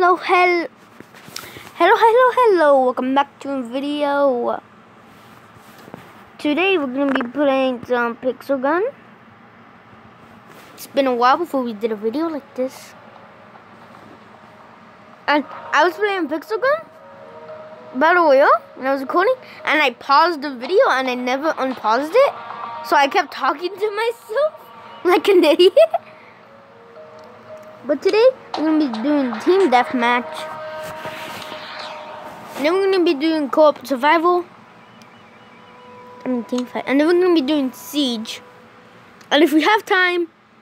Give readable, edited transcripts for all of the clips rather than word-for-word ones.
Hello. Welcome back to a video. Today we're gonna be playing some Pixel Gun. It's been a while before we did a video like this. And I was playing Pixel Gun Battle Royale when I was recording, and I paused the video and I never unpaused it. So I kept talking to myself like an idiot. But today we're gonna be doing team deathmatch. And then we're going to be doing co-op survival. Team fight. And then we're going to be doing siege. And if we have time,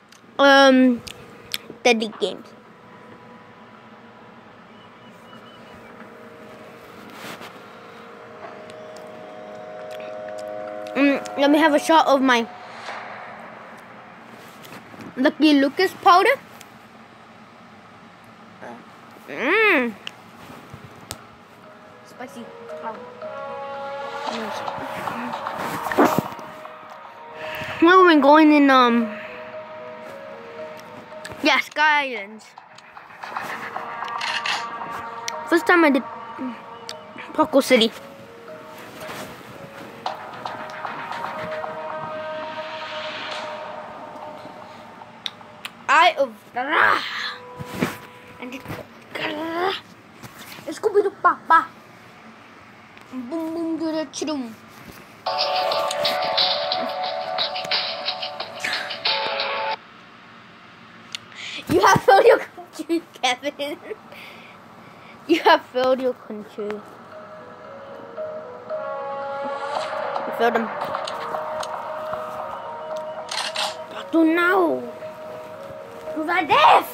deadly games. Let me have a shot of my Lucky Lucas powder. Spicy. Well, we're going in, Sky Islands. First time I did Poco City. Eye of Ra. And it's Scooby-Doo Papa. Boom boom do the chum. You have failed your country, Kevin. You have failed your country. You failed them. But do now. To the death.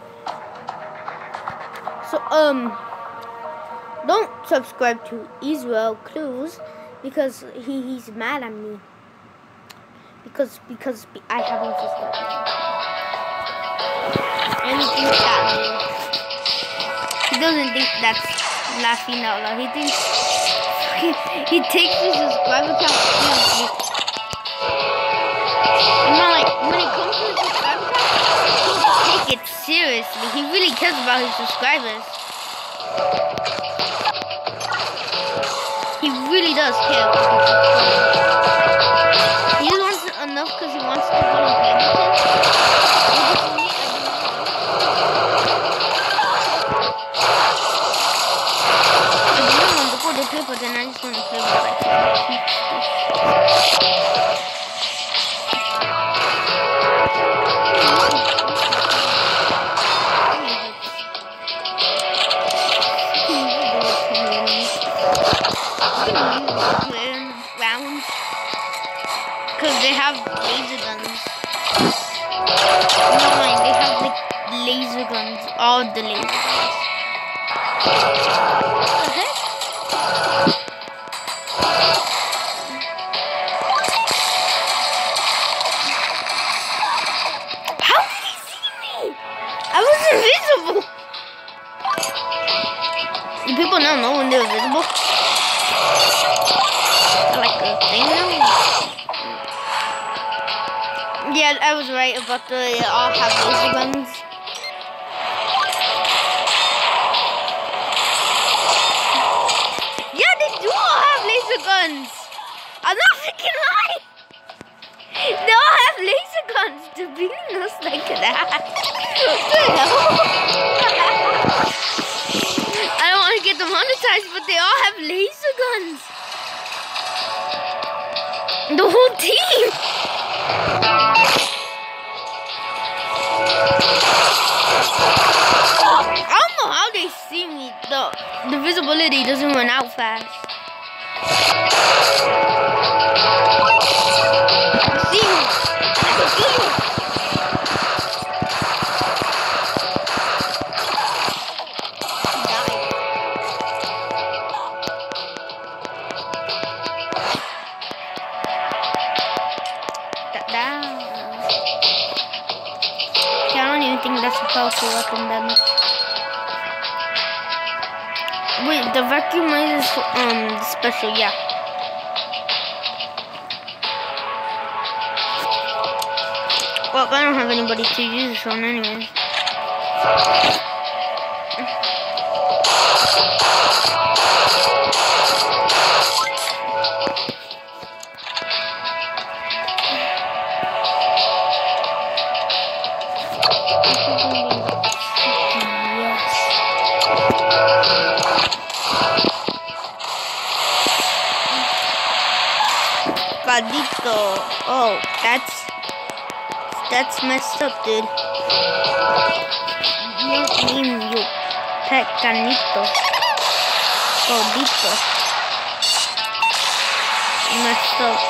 So don't subscribe to Israel Clues because he's mad at me because I haven't subscribed to him. And he thinks that he doesn't think that's laughing out loud. He thinks he takes his subscriber count seriously. I'm not like, when it comes to his subscriber count, he take it seriously. He really cares about his subscribers. He really does care about his subscribers. He just wants it enough because he wants to go on Paddington. I didn't want to go to play, but then I just want to play with rounds because they have laser guns. Never mind, they have like laser guns, all the laser guns. What the heck? How did he see me? I was invisible. Do people now know when they're invisible? Like a thing now? Yeah, I was right about they all have laser guns. Yeah, they do all have laser guns. I'm not freaking lying. They all have laser guns. They're beating us like that. What the hell? I don't want to get demonetized, but they all have laser guns. The whole team! I don't know how they see me. The visibility doesn't run out fast. I see you! I can see you! I don't even think that's a powerful weapon that much. Wait, the vacuum is special, yeah. Well, I don't have anybody to use this on anyways. pescadito. Oh, that's messed up, dude. You don't name you pescanito. Gordito. Messed up.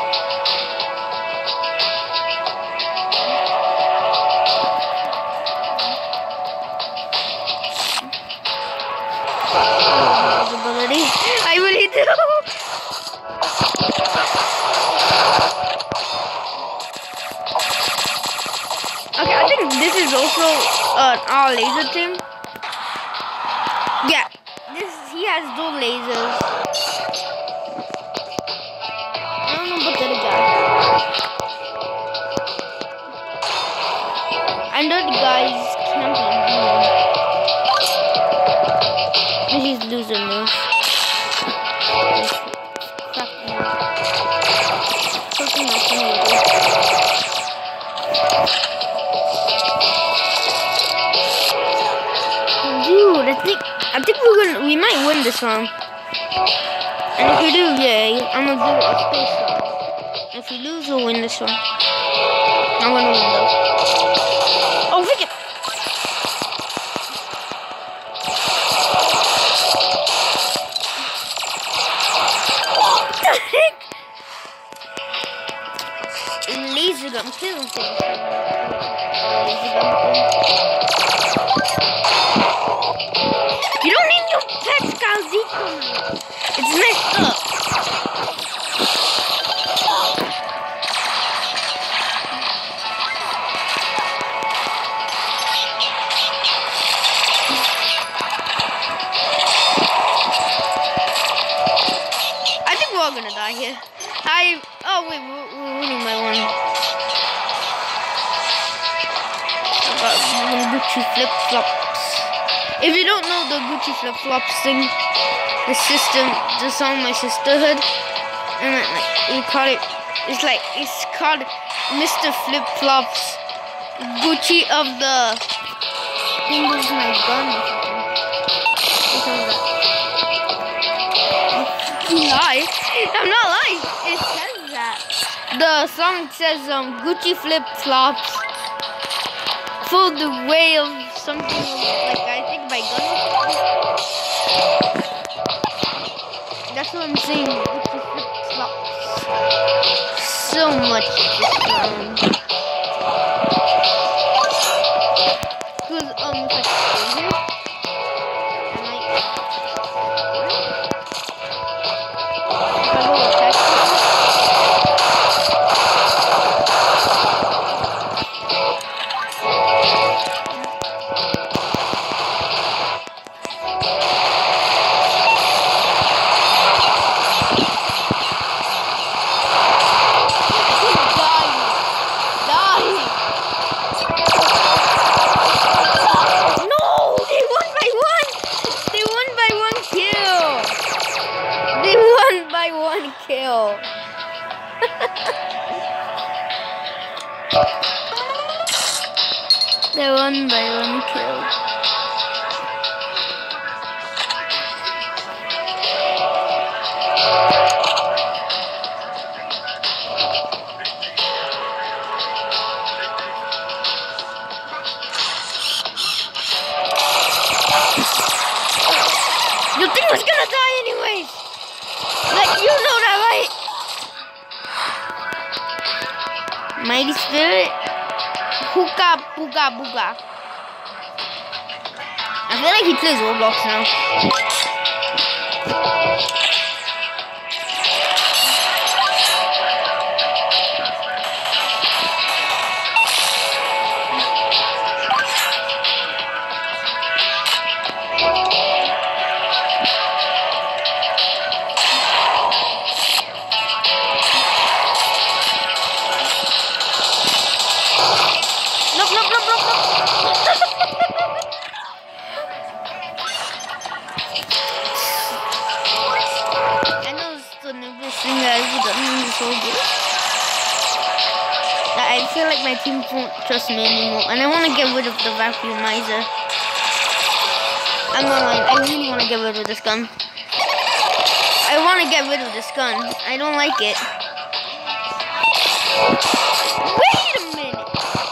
I really do. Okay, I think this is also our laser team. Yeah, he has those lasers. I don't know about the other guy. I know the guy's camping. This is loser move. Dude, I think we might win this one. And if we do, yeah, I'm gonna do a space shot. If we lose, we'll win this one. I'm gonna win though. Oh, pick it! What the heck? Laser gun, kill him. You don't need your pescadito. It's messed up. I think we're all gonna die here. Oh wait, we're winning by one. Gucci flip-flops. If you don't know the Gucci flip-flops thing, the song My Sisterhood, and we call it, it's called Mr. Flip-Flops, Gucci of the, I think this is my gun or something. I'm not lying. It says that. The song says Gucci flip-flops for the way of something like I think by gun. That's what I'm saying. Gucci flip-flops. So much. Because if I stay here, They're one by one kill. Your thing was gonna die anyways. Like, you know that, right? Mighty Spirit. Hookah, booga, booga. I feel like he plays Roblox now. I feel like my team won't trust me anymore, and I want to get rid of the vacuumizer. I'm not lying, I really want to get rid of this gun. I want to get rid of this gun. I don't like it. Wait a minute.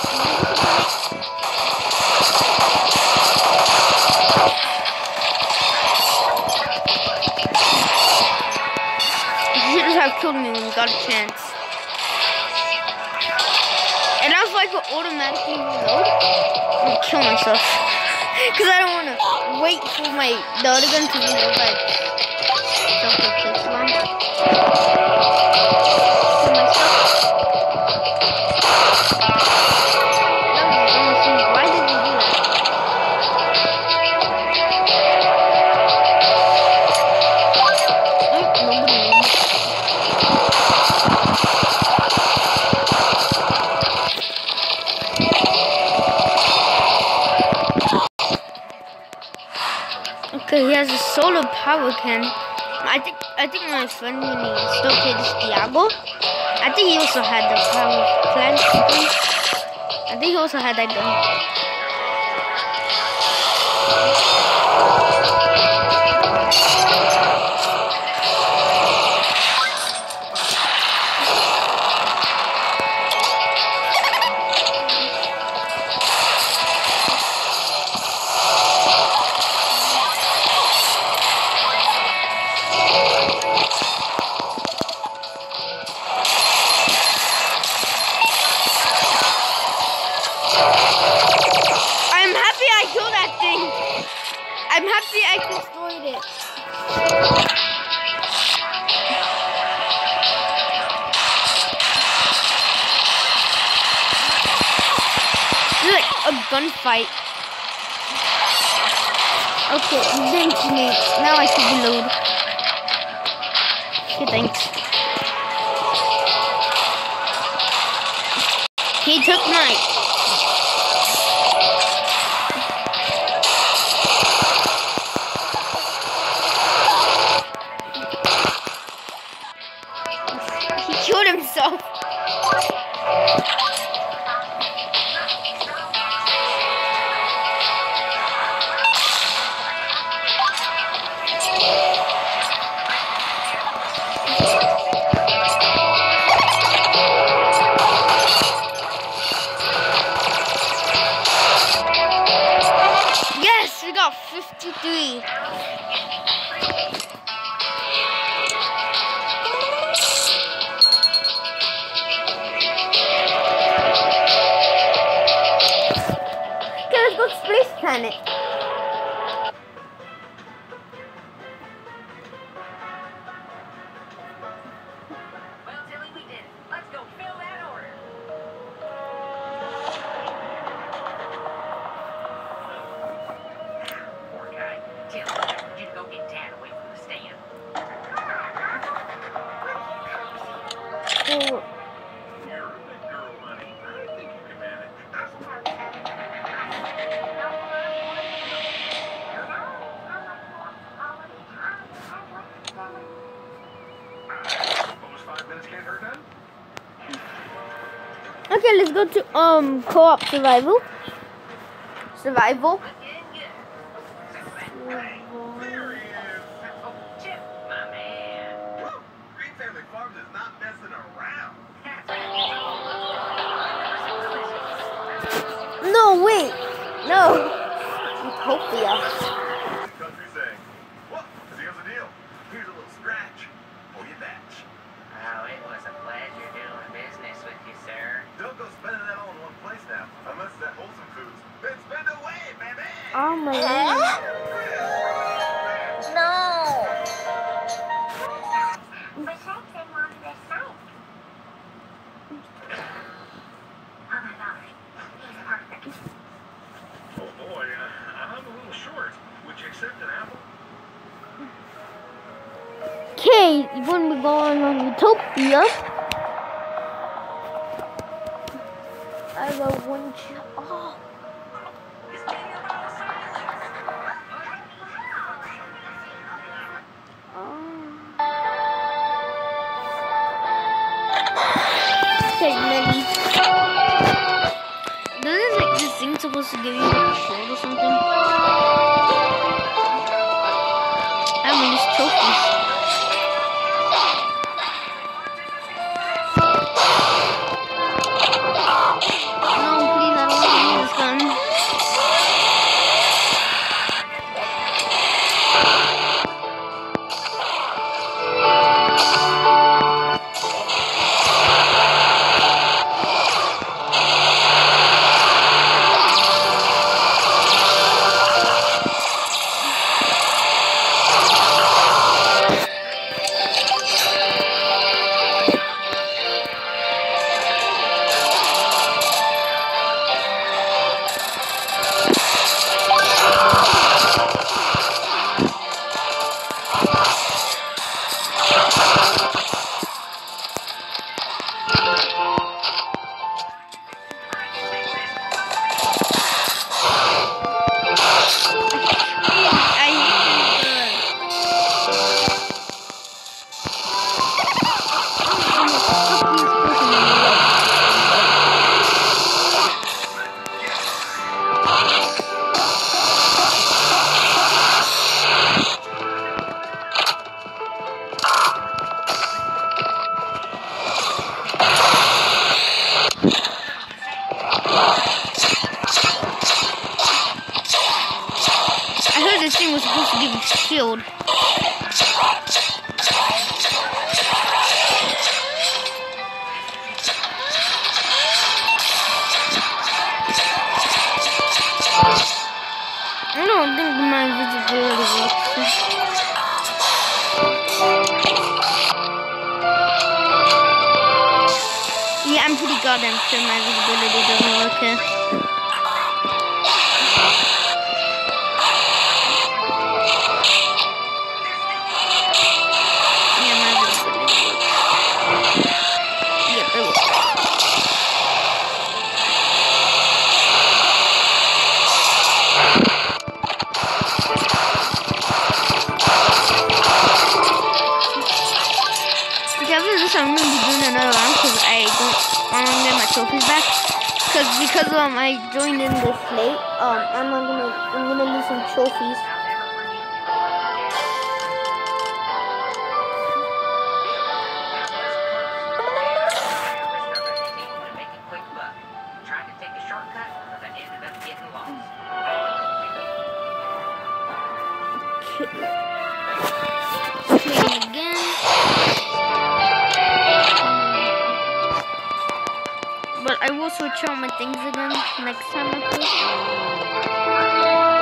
You should have killed me when you got a chance. And I was like, automatically reload. I'm gonna kill myself. Because I don't want to wait for the other gun to reload. But don't take this long. Kill myself. Why did you do that? Nobody knows. Okay, he has a solar power cannon. I think my friend when he still played this Diablo, I think he also had the power plant thing. I think he also had that gun. I'm happy I destroyed it. This is like a gunfight. Okay, thanks me. Now I can reload. Okay, thanks. He took mine. Himself. Yes, we got 53. Space planet. Well, Tilly, we did it. Let's go fill that order. Poor guy. Tilly, you go get Dad away from the stand. Oh. You're a big girl, honey. I think you can manage. Okay, let's go to co-op survival. Survival. There he is. Oh, Chip, my man. Woo! Green Family Farms is not messing around. No, wait. No. Utopia. Country saying, well, here's the deal. Here's a little scratch for your batch. Oh, it was a pleasure doing business with you, sir. Don't go spending that all in one place now, unless it's that wholesome foods. Then spend away, baby. Oh my god. No. Oh boy, I'm a little short. Would you accept an apple? Okay, when we go on Utopia, I will want you. Oh. Okay, Minnie. Doesn't like this thing supposed to give you like a shield or something? I mean, these trophies. swear this thing was supposed to give me shield. I don't think my visibility works. Yeah, I'm pretty goddamn sure my visibility doesn't work here. Yeah, my visibility works. Yep, it works. After this, I'm gonna be doing another round because I want to get my trophies back. Because I joined in this late. I'm gonna lose some trophies. Make a quick buck. Tried to take a shortcut, but I ended up getting lost. Okay, again. But I will switch out my things again next time I play.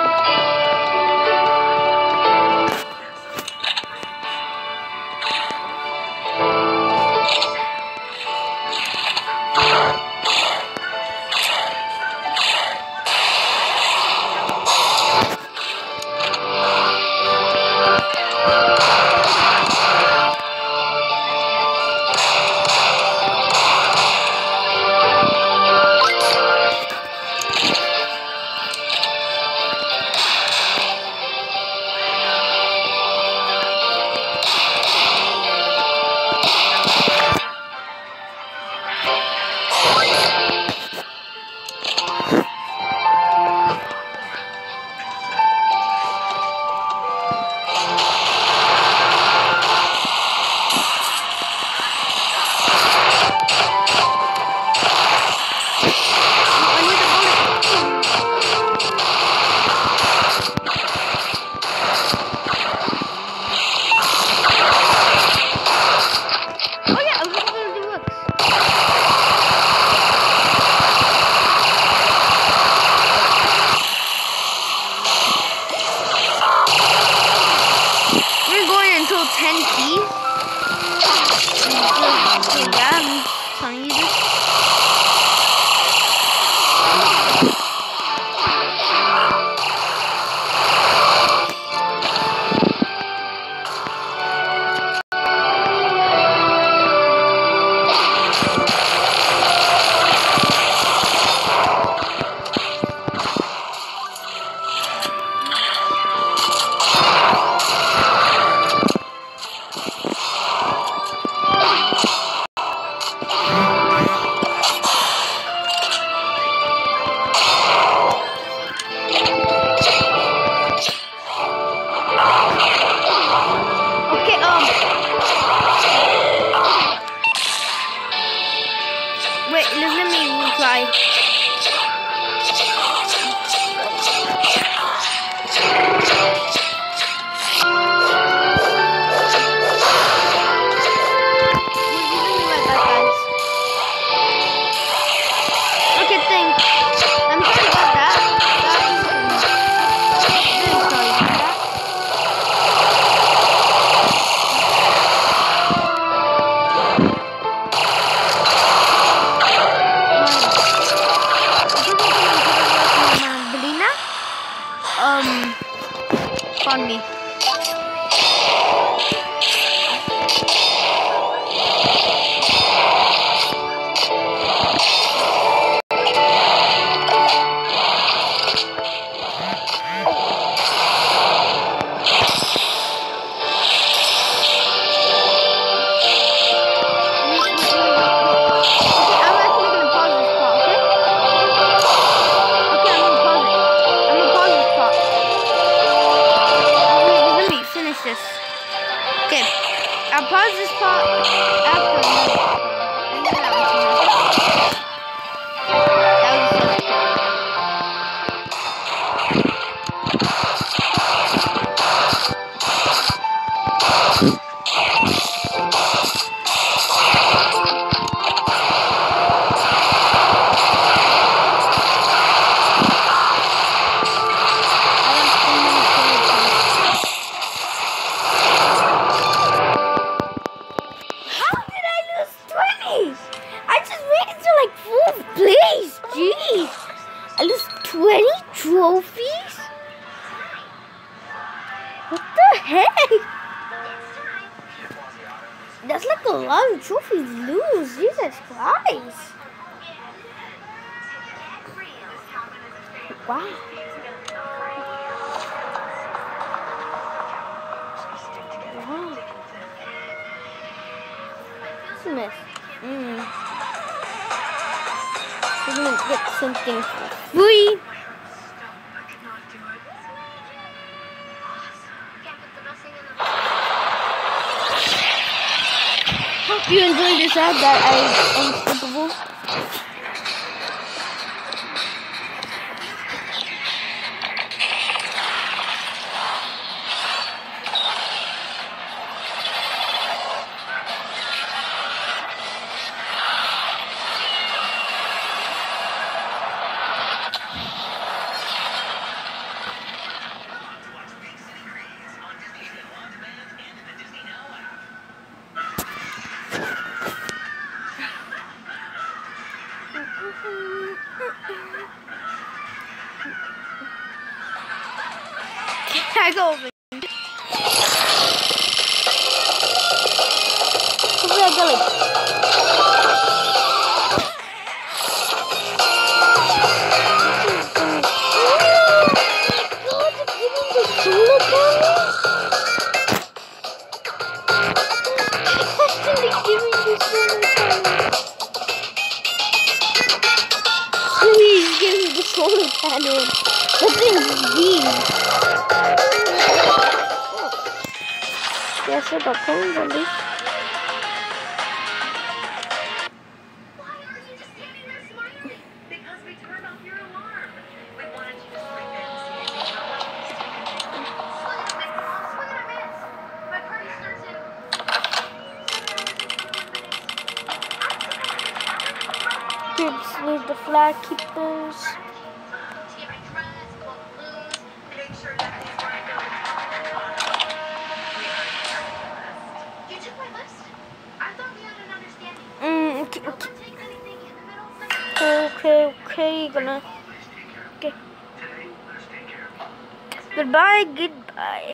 on me. I'll pause this part after another part. That was the first part. What the heck? That's like a lot of trophies to lose. Jesus Christ. Wow. Wow. Smith. We're gonna get something for free. Hope you enjoyed this ad that I unskippable. Tag over. Hopefully I get like. Please give me the solar cannon. That thing's deep. Yes, I got cones on this. Why are you just standing there smiling? Because we turned off your alarm. We wanted you to sleep in so you could tell us to take a nap. Swing and a miss, Mom. Swing and a miss. My party starts in 7 hours and 21 minutes. Kids with the flag keepers. To get my dress, pull the blues, make sure that these weren't going. You took my list? I thought we had an understanding. Okay, No one takes anything in the middle of the okay, gonna. Okay. Goodbye.